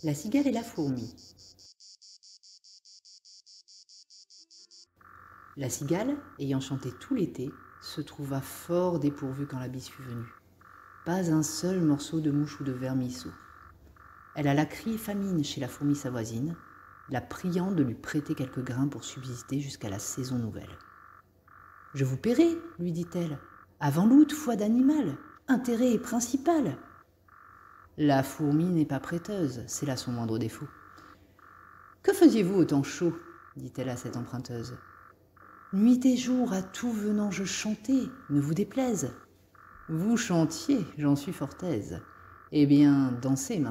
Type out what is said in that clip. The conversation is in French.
La cigale et la fourmi. La cigale, ayant chanté tout l'été, se trouva fort dépourvue quand la bise fut venue. Pas un seul morceau de mouche ou de vermisseau. Elle alla crier famine chez la fourmi sa voisine, la priant de lui prêter quelques grains pour subsister jusqu'à la saison nouvelle. « Je vous paierai, lui dit-elle, avant l'août, foi d'animal, intérêt principal. » La fourmi n'est pas prêteuse, c'est là son moindre défaut. « Que faisiez-vous au temps chaud ?» dit-elle à cette emprunteuse. « Nuit et jour, à tout venant, je chantais, ne vous déplaise. »« Vous chantiez, j'en suis fort aise. Eh bien, dansez maintenant. »